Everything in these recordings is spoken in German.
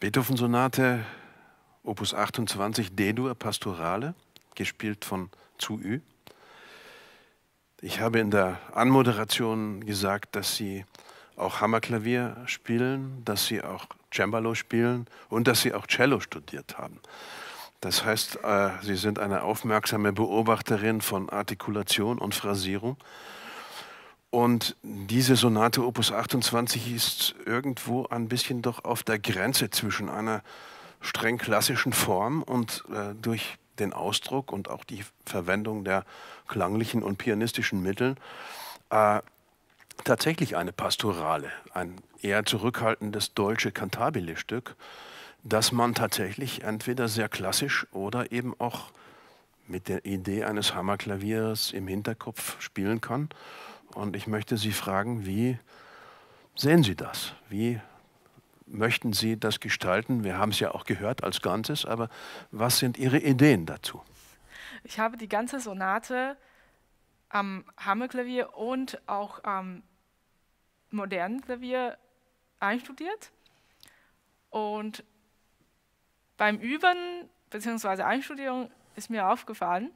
Beethoven-Sonate, Opus 28, D-Dur Pastorale, gespielt von Zhu Yu. Ich habe in der Anmoderation gesagt, dass Sie auch Hammerklavier spielen, dass Sie auch Cembalo spielen und dass Sie auch Cello studiert haben. Das heißt, Sie sind eine aufmerksame Beobachterin von Artikulation und Phrasierung. Und diese Sonate Opus 28 ist irgendwo ein bisschen doch auf der Grenze zwischen einer streng klassischen Form und durch den Ausdruck und auch die Verwendung der klanglichen und pianistischen Mittel tatsächlich eine Pastorale, ein eher zurückhaltendes deutsche Cantabile-Stück, das man tatsächlich entweder sehr klassisch oder eben auch mit der Idee eines Hammerklaviers im Hinterkopf spielen kann. Und ich möchte Sie fragen, wie sehen Sie das? Wie möchten Sie das gestalten? Wir haben es ja auch gehört als Ganzes, aber was sind Ihre Ideen dazu? Ich habe die ganze Sonate am Hammerklavier und auch am modernen Klavier einstudiert. Und beim Üben bzw. Einstudierung ist mir aufgefallen,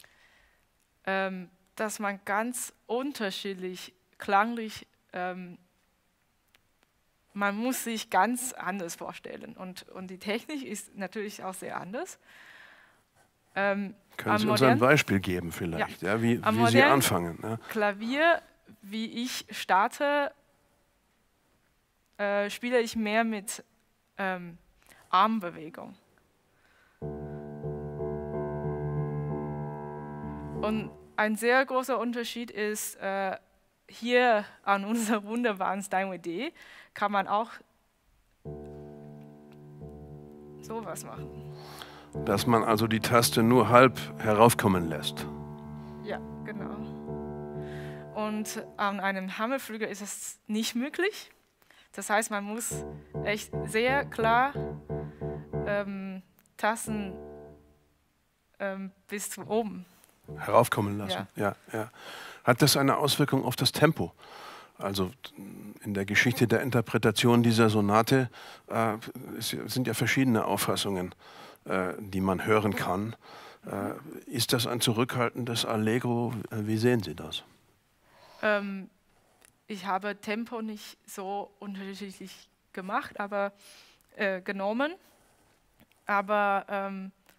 dass man ganz unterschiedlich klanglich, man muss sich ganz anders vorstellen. Und die Technik ist natürlich auch sehr anders. Können Sie uns ein Beispiel geben vielleicht, ja, wie Sie anfangen? Ja. Klavier, wie ich starte, spiele ich mehr mit Armbewegung. Und ein sehr großer Unterschied ist, hier an unserer wunderbaren Steinway D kann man auch sowas machen. Dass man also die Taste nur halb heraufkommen lässt. Ja, genau. Und an einem Hammerflügel ist es nicht möglich. Das heißt, man muss echt sehr klar Tasten bis zu oben Heraufkommen lassen. Ja. Ja. Hat das eine Auswirkung auf das Tempo? Also in der Geschichte der Interpretation dieser Sonate sind ja verschiedene Auffassungen, die man hören kann. Ist das ein zurückhaltendes Allegro? Wie sehen Sie das? Ich habe Tempo nicht so unterschiedlich gemacht, aber genommen. Aber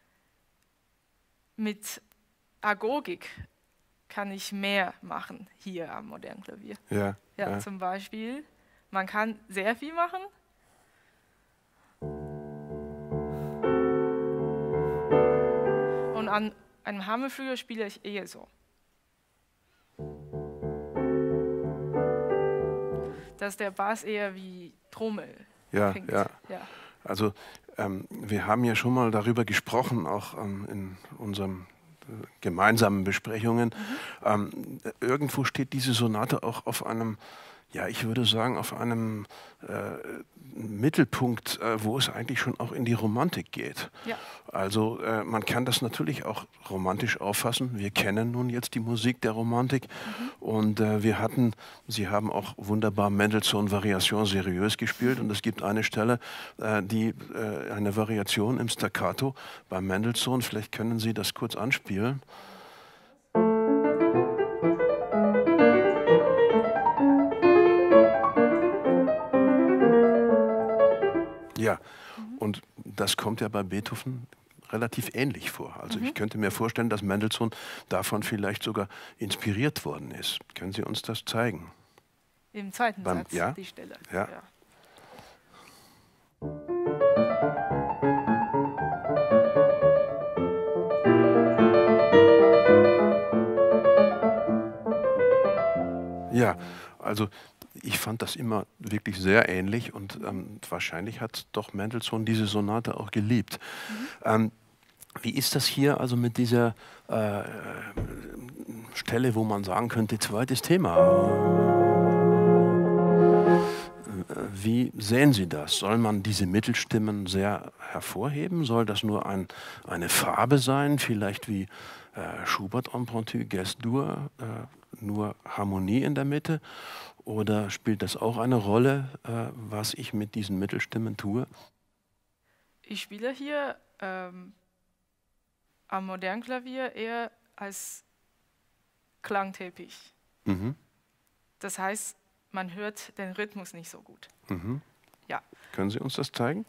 mit Agogik kann ich mehr machen hier am modernen Klavier. Ja, zum Beispiel, man kann sehr viel machen. Und an einem Hammerflügel spiele ich eher so. Dass der Bass eher wie Trommel klingt. Ja. Also wir haben ja schon mal darüber gesprochen, auch in unserem gemeinsamen Besprechungen. Irgendwo steht diese Sonate auch auf einem, ja, ich würde sagen, auf einem Mittelpunkt, wo es eigentlich schon auch in die Romantik geht. Ja. Also man kann das natürlich auch romantisch auffassen. Wir kennen nun jetzt die Musik der Romantik und Sie haben auch wunderbar Mendelssohn Variation seriös gespielt und es gibt eine Stelle, eine Variation im Staccato bei Mendelssohn. Vielleicht können Sie das kurz anspielen. Ja, und das kommt ja bei Beethoven relativ ähnlich vor. Also ich könnte mir vorstellen, dass Mendelssohn davon vielleicht sogar inspiriert worden ist. Können Sie uns das zeigen? Im zweiten Satz, die Stelle. Ja. Ja, also ich fand das immer wirklich sehr ähnlich und wahrscheinlich hat doch Mendelssohn diese Sonate auch geliebt. Wie ist das hier also mit dieser Stelle, wo man sagen könnte, zweites Thema? Wie sehen Sie das? Soll man diese Mittelstimmen sehr hervorheben? Soll das nur eine Farbe sein, vielleicht wie Schubert Impromptu, Gest-Dur, nur Harmonie in der Mitte? Oder spielt das auch eine Rolle, was ich mit diesen Mittelstimmen tue? Ich spiele hier am modernen Klavier eher als Klangteppich. Mhm. Das heißt, man hört den Rhythmus nicht so gut. Mhm. Ja. Können Sie uns das zeigen?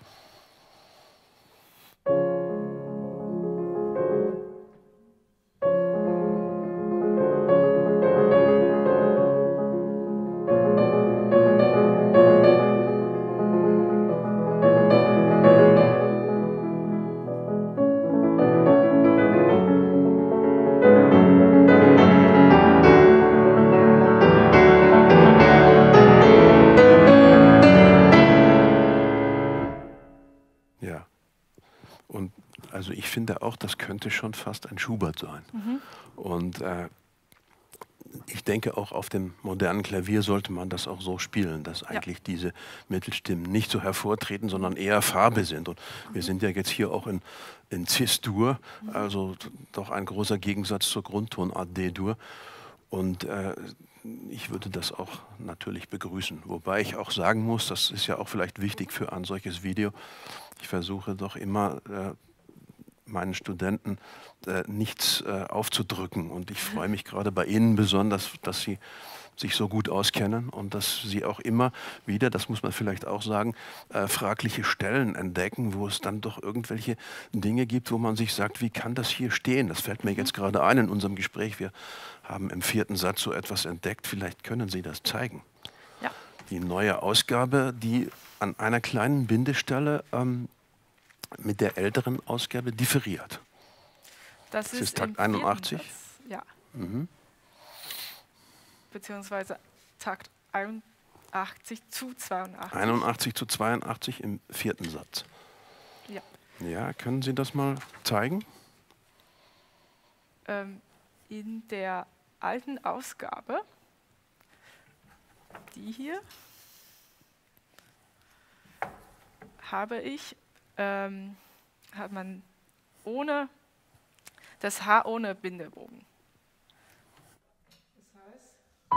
Ja. Und also ich finde auch, das könnte schon fast ein Schubert sein. Und ich denke, auch auf dem modernen Klavier sollte man das auch so spielen, dass eigentlich diese Mittelstimmen nicht so hervortreten, sondern eher Farbe sind. Und wir sind ja jetzt hier auch in Cis-Dur, also doch ein großer Gegensatz zur Grundtonart D-Dur. Und ich würde das auch natürlich begrüßen. Wobei ich auch sagen muss, das ist ja auch vielleicht wichtig für ein solches Video, ich versuche doch immer meinen Studenten nichts aufzudrücken. Und ich freue mich gerade bei Ihnen besonders, dass Sie sich so gut auskennen und dass Sie auch immer wieder, das muss man vielleicht auch sagen, fragliche Stellen entdecken, wo es dann doch irgendwelche Dinge gibt, wo man sich sagt, wie kann das hier stehen? Das fällt mir jetzt gerade ein in unserem Gespräch. Wir haben im 4. Satz so etwas entdeckt. Vielleicht können Sie das zeigen. Ja. Die neue Ausgabe, die an einer kleinen Bindestelle mit der älteren Ausgabe differiert. Das ist im Takt 81? Satz, ja. Beziehungsweise Takt 81 zu 82. 81 zu 82 im 4. Satz. Ja. Ja, können Sie das mal zeigen? In der alten Ausgabe, die hier, hat man das H ohne Bindebogen. Das heißt,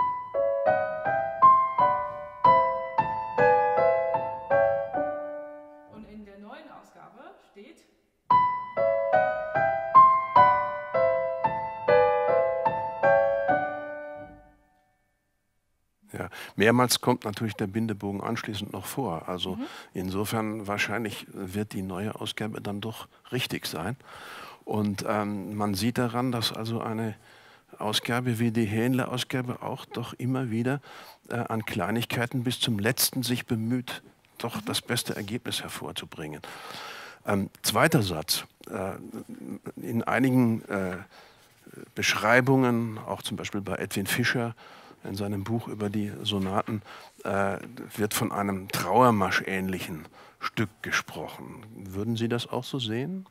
und in der neuen Ausgabe steht Ja, mehrmals kommt natürlich der Bindebogen anschließend noch vor. Also insofern wahrscheinlich wird die neue Ausgabe dann doch richtig sein. Und man sieht daran, dass also eine Ausgabe wie die Hähnle-Ausgabe auch doch immer wieder an Kleinigkeiten bis zum letzten sich bemüht, doch das beste Ergebnis hervorzubringen. Zweiter Satz. In einigen Beschreibungen, auch zum Beispiel bei Edwin Fischer, in seinem Buch über die Sonaten wird von einem Trauermarsch-ähnlichen Stück gesprochen. Würden Sie das auch so sehen?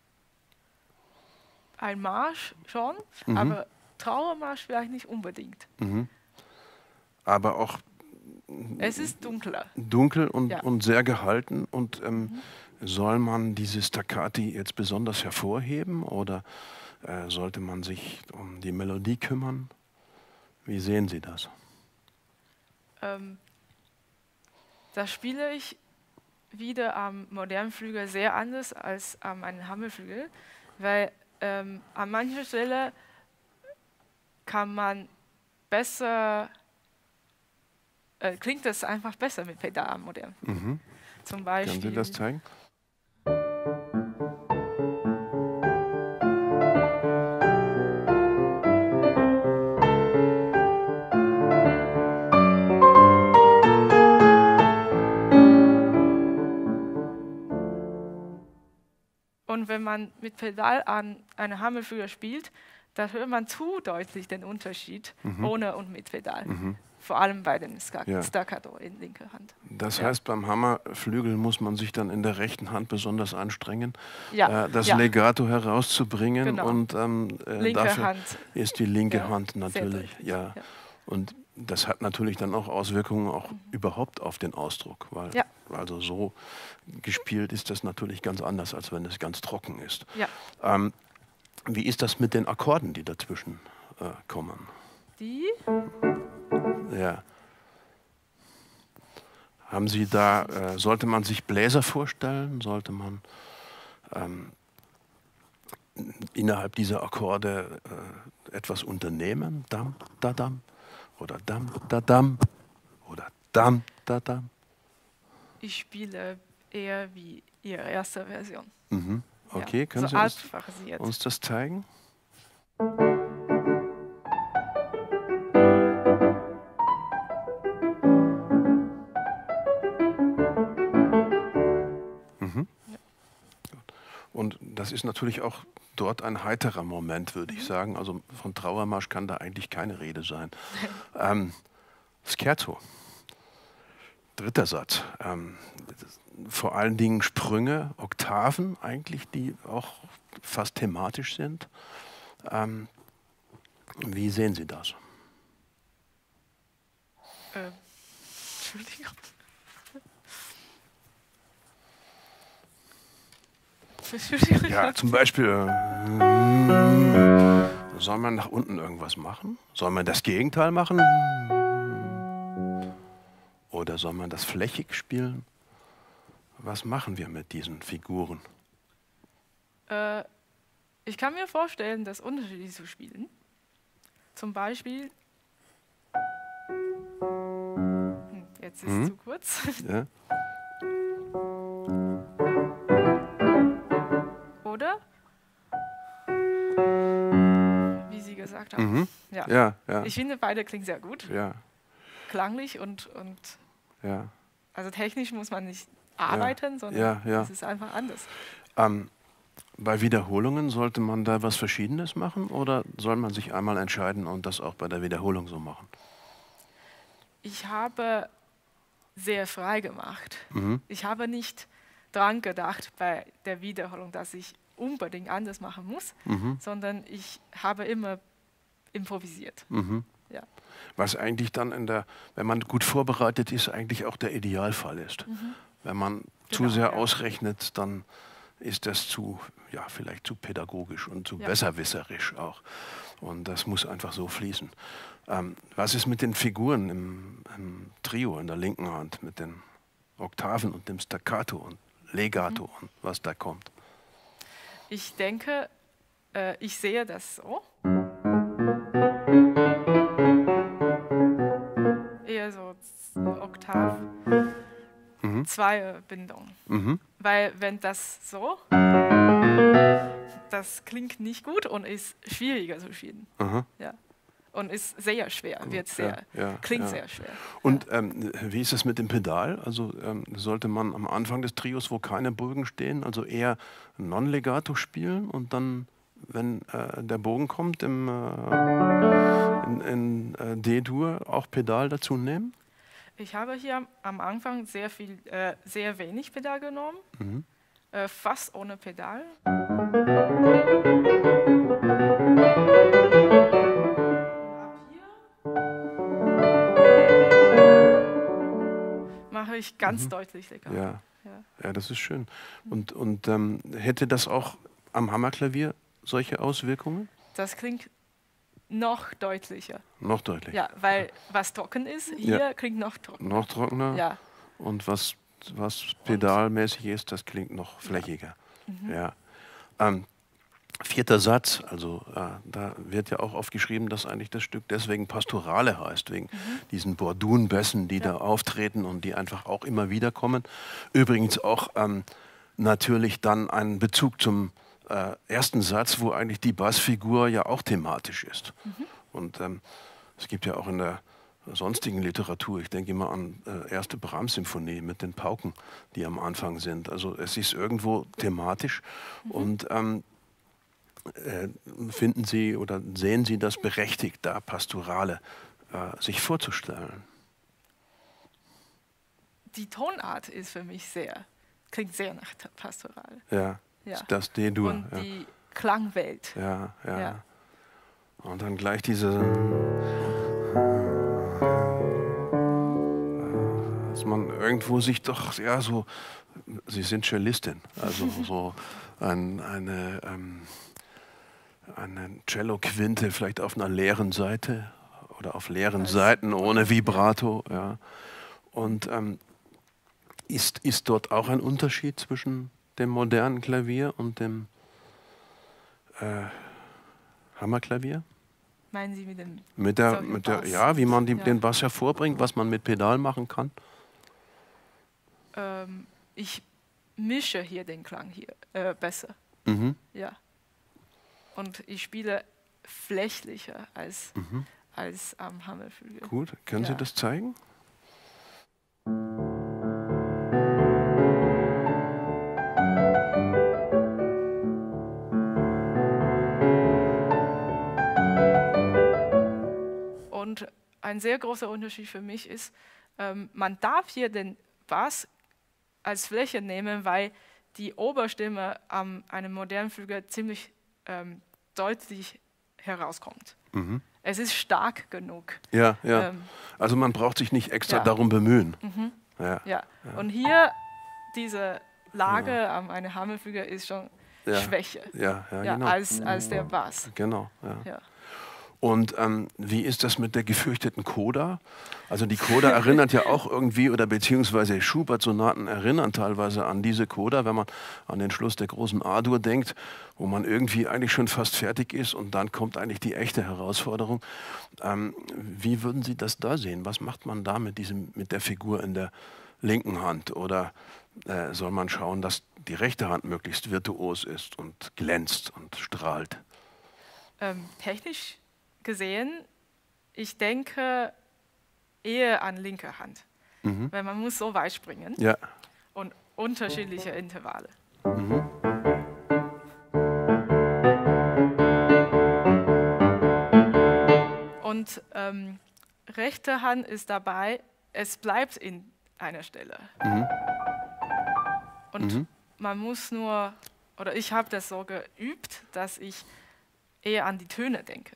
ein Marsch schon, aber Trauermarsch vielleicht nicht unbedingt. Aber auch Es ist dunkler. dunkel und sehr gehalten. Und soll man diese Staccati jetzt besonders hervorheben oder sollte man sich um die Melodie kümmern? Wie sehen Sie das? Da spiele ich wieder am modernen Flügel sehr anders als am einen Hammerflügel, weil an mancher Stelle kann man besser, klingt das einfach besser mit Pedal am modernen. Zum Beispiel. Können Sie das zeigen? Und wenn man mit Pedal an einem Hammerflügel spielt, da hört man zu deutlich den Unterschied ohne und mit Pedal. Vor allem bei dem Staccato in linker Hand. Das heißt, beim Hammerflügel muss man sich dann in der rechten Hand besonders anstrengen, das Ja. Legato herauszubringen. Genau. Und dafür Hand. ist die linke Hand sehr natürlich. deutlich. Ja. Und das hat natürlich dann auch Auswirkungen auch überhaupt auf den Ausdruck. Weil also so gespielt ist das natürlich ganz anders, als wenn es ganz trocken ist. Ja. Wie ist das mit den Akkorden, die dazwischen kommen? Die? Ja. Haben Sie da, sollte man sich Bläser vorstellen? Sollte man innerhalb dieser Akkorde etwas unternehmen? Dam, da, dam. Oder dam, da, dam. Oder dam, da, dam. Ich spiele eher wie Ihre erste Version. Mhm. Okay, Ja, können so Sie altbasiert. uns das zeigen? Mhm. Ja. Und das ist natürlich auch dort ein heiterer Moment, würde ich sagen. Also von Trauermarsch kann da eigentlich keine Rede sein. Scherzo. Dritter Satz. Vor allen Dingen Sprünge, Oktaven eigentlich, die auch fast thematisch sind. Wie sehen Sie das? Entschuldigung. Ja, zum Beispiel, soll man nach unten irgendwas machen? Soll man das Gegenteil machen? Oder soll man das flächig spielen? Was machen wir mit diesen Figuren? Ich kann mir vorstellen, das unterschiedlich zu spielen. Zum Beispiel, jetzt ist es zu kurz. Ja? Oder? Wie Sie gesagt haben. Mhm. Ja. Ja, ja. Ich finde, beide klingen sehr gut. Ja, Klanglich und ja. also technisch muss man nicht arbeiten, sondern Ja, ja. es ist einfach anders. Bei Wiederholungen sollte man da was Verschiedenes machen oder soll man sich einmal entscheiden und das auch bei der Wiederholung so machen? Ich habe sehr frei gemacht. Mhm. Ich habe nicht dran gedacht bei der Wiederholung, dass ich unbedingt anders machen muss, sondern ich habe immer improvisiert. Mhm. Ja. Was eigentlich dann wenn man gut vorbereitet ist, eigentlich auch der Idealfall ist. Wenn man zu Genau, sehr ja. ausrechnet, dann ist das vielleicht zu pädagogisch und zu besserwisserisch auch. Und das muss einfach so fließen. Was ist mit den Figuren im Trio in der linken Hand, mit den Oktaven und dem Staccato und Legato und was da kommt? Ich denke, ich sehe das so. Eher so Oktav, Zweierbindung. Weil wenn das so, das klingt nicht gut und ist schwieriger zu spielen. Ja. Und ist sehr schwer, klingt sehr schwer. Und wie ist es mit dem Pedal? Also sollte man am Anfang des Trios, wo keine Bögen stehen, also eher Non-Legato spielen und dann, wenn der Bogen kommt, in D-Dur auch Pedal dazu nehmen? Ich habe hier am Anfang sehr wenig Pedal genommen, fast ohne Pedal. Mache ich ganz deutlich Legato. Ja, das ist schön. Und hätte das auch am Hammerklavier solche Auswirkungen? Das klingt noch deutlicher. Noch deutlicher. Ja, weil was trocken ist, hier klingt noch trockener. Noch trockener? Ja. Und was pedalmäßig ist, das klingt noch flächiger. Ja. Vierter Satz, also da wird ja auch oft geschrieben, dass eigentlich das Stück deswegen Pastorale heißt, wegen diesen Bordunbässen, die da auftreten und die einfach auch immer wieder kommen. Übrigens auch natürlich dann einen Bezug zum ersten Satz, wo eigentlich die Bassfigur ja auch thematisch ist. Und es gibt ja auch in der sonstigen Literatur, ich denke immer an erste Brahms-Symphonie mit den Pauken, die am Anfang sind. Also es ist irgendwo thematisch und finden Sie oder sehen Sie das berechtigt, da Pastorale sich vorzustellen? Die Tonart ist für mich klingt sehr nach Pastoral. Ja, das D-Dur. Und die Klangwelt. Ja. Und dann gleich diese, dass man irgendwo sich doch, Sie sind Cellistin, also so eine Cello-Quinte vielleicht auf einer leeren Seite oder auf leeren Seiten ohne Vibrato. Ja. Und Ist dort auch ein Unterschied zwischen dem modernen Klavier und dem Hammerklavier? Meinen Sie mit dem Bass? Ja, wie man den Bass hervorbringt, was man mit Pedal machen kann? Ich mische hier den Klang hier besser. Ja. Und ich spiele flächlicher als am Hammerflügel. Gut, können Sie das zeigen? Und ein sehr großer Unterschied für mich ist, man darf hier den Bass als Fläche nehmen, weil die Oberstimme an einem modernen Flügel ziemlich deutlich herauskommt. Es ist stark genug. Ja, ja. Also man braucht sich nicht extra darum bemühen. Ja. Und hier diese Lage an einem Hammerflügel ist schon schwächer genau. als der Bass. Genau. Ja. Und wie ist das mit der gefürchteten Coda? Also die Coda erinnert ja auch irgendwie, oder beziehungsweise Schubert-Sonaten erinnern teilweise an diese Coda, wenn man an den Schluss der großen A-Dur denkt, wo man irgendwie eigentlich schon fast fertig ist und dann kommt eigentlich die echte Herausforderung. Wie würden Sie das da sehen? Was macht man da mit der Figur in der linken Hand? Oder soll man schauen, dass die rechte Hand möglichst virtuos ist und glänzt und strahlt? Technisch gesehen, ich denke eher an linke Hand, weil man muss so weit springen und unterschiedliche Intervalle. Und rechte Hand ist dabei, es bleibt in einer Stelle. Und man muss nur, oder ich habe das so geübt, dass ich eher an die Töne denke.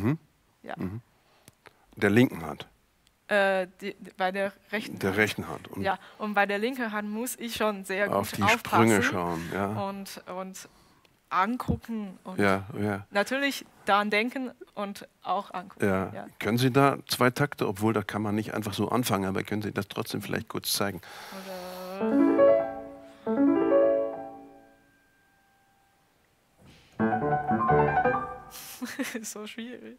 Der linken Hand? Bei der rechten Hand. Der rechten Hand. Und und bei der linken Hand muss ich schon sehr gut auf die aufpassen Sprünge schauen. Und angucken. Und natürlich daran denken und auch angucken. Können Sie da 2 Takte, obwohl da kann man nicht einfach so anfangen, aber können Sie das trotzdem vielleicht kurz zeigen? So schwierig.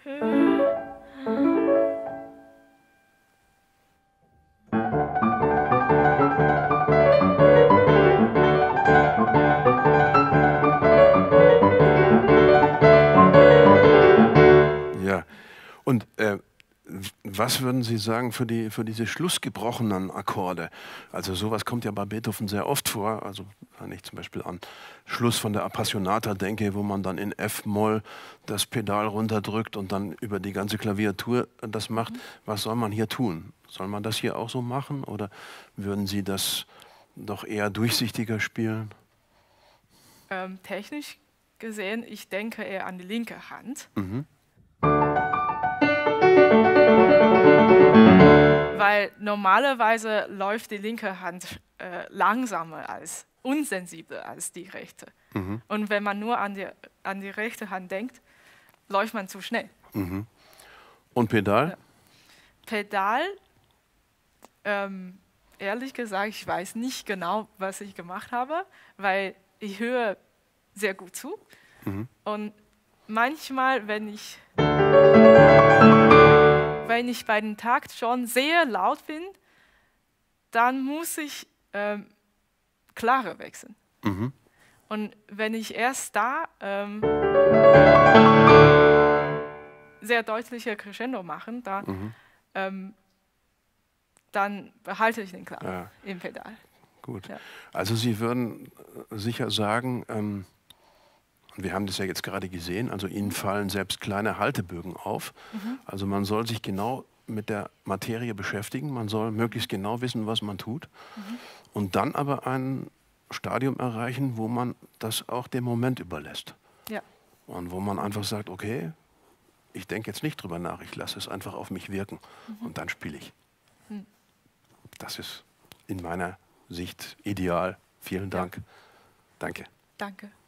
Ja, und was würden Sie sagen für diese schlussgebrochenen Akkorde? Also sowas kommt ja bei Beethoven sehr oft vor. Also wenn ich zum Beispiel an Schluss von der Appassionata denke, wo man dann in F-Moll das Pedal runterdrückt und dann über die ganze Klaviatur das macht. Was soll man hier tun? Soll man das hier auch so machen oder würden Sie das doch eher durchsichtiger spielen? Technisch gesehen, ich denke eher an die linke Hand. Weil normalerweise läuft die linke Hand langsamer unsensibler als die rechte. Und wenn man nur an die rechte Hand denkt, läuft man zu schnell. Und Pedal? Pedal, ehrlich gesagt, ich weiß nicht genau, was ich gemacht habe, weil ich höre sehr gut zu. Und manchmal, wenn ich bei dem Takt schon sehr laut bin, dann muss ich klarer wechseln. Und wenn ich erst da sehr deutliche Crescendo mache, dann behalte ich den Klang im Pedal. Gut. Also Sie würden sicher sagen, wir haben das ja jetzt gerade gesehen, also Ihnen fallen selbst kleine Haltebögen auf. Also man soll sich genau mit der Materie beschäftigen, man soll möglichst genau wissen, was man tut und dann aber ein Stadium erreichen, wo man das auch dem Moment überlässt. Und wo man einfach sagt, okay, ich denke jetzt nicht drüber nach, ich lasse es einfach auf mich wirken und dann spiele ich. Das ist in meiner Sicht ideal. Vielen Dank. Danke. Danke.